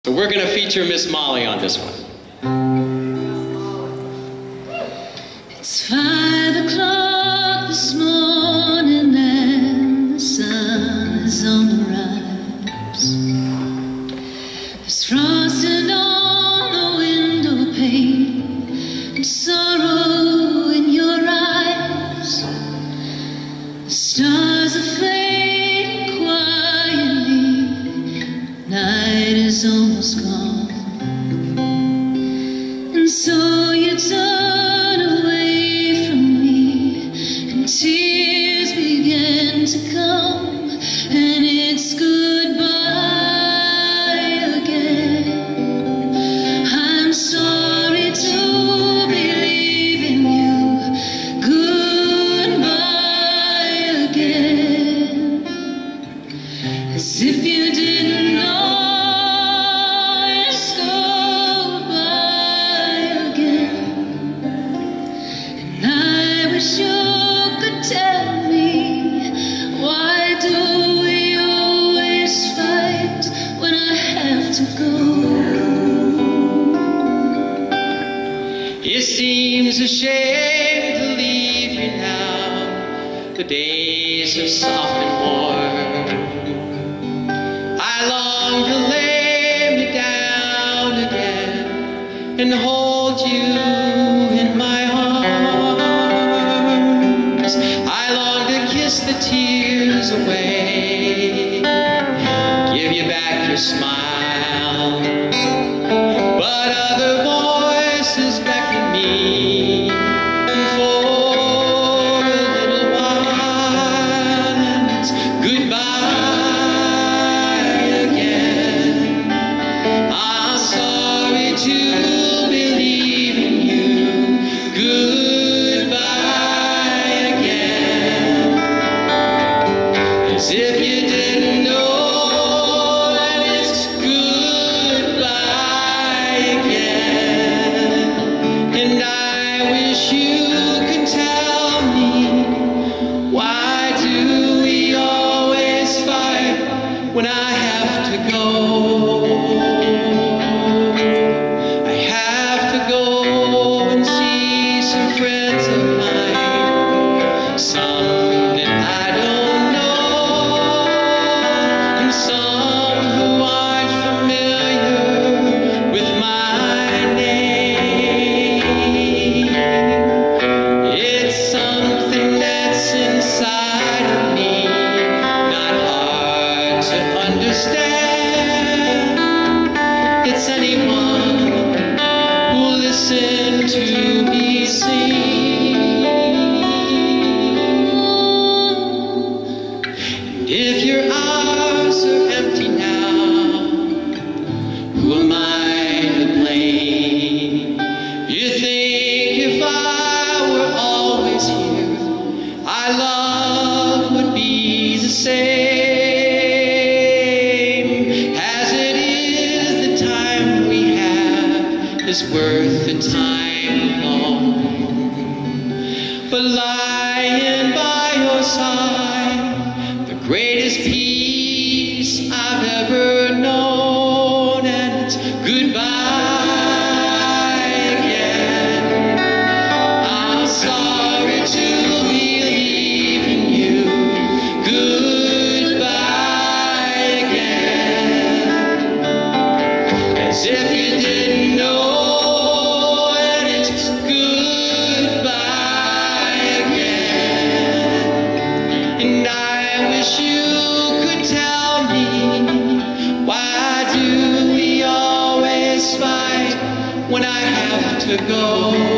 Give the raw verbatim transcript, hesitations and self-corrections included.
So we're going to feature Miss Molly on this one. It's five o'clock this morning and the sun is on the rise. There's frosting on the window pane and sorrow in your eyes. The stars are fading quietly, night is almost gone, and so you turn away from me, and tears begin to come, and it's goodbye again. I'm sorry to be leaving you. Goodbye again, as if you didn't know. You could tell me, why do we always fight when I have to go? It seems a shame to leave you now. The days are soft and warm. I long to lay me down again and hold you in my arms. I long to kiss the tears away, give you back your smile, but other voices beckon me for a little while, and it's goodbye again. I'm sorry to be leaving you. Goodbye again, as if you didn't know that it's goodbye again. And I wish you could tell me, why do we always fight when I have to go? I have to go and see some friends of mine, some that I don't know, and some who aren't familiar with my name. It's something that's inside of me, not hard to understand. It's anyone who'll listen to me sing. And if your eyes are empty now, who am I to blame? You think if I were always here, our love would be the same. As it is, the time we have is worth the time alone. But lying by your side, the greatest peace I've ever known, and it's goodbye again. I'm sorry to be leaving you. Goodbye again, as if you didn't know. And it's goodbye again. And I wish you could tell me, why do we always fight when I have to go?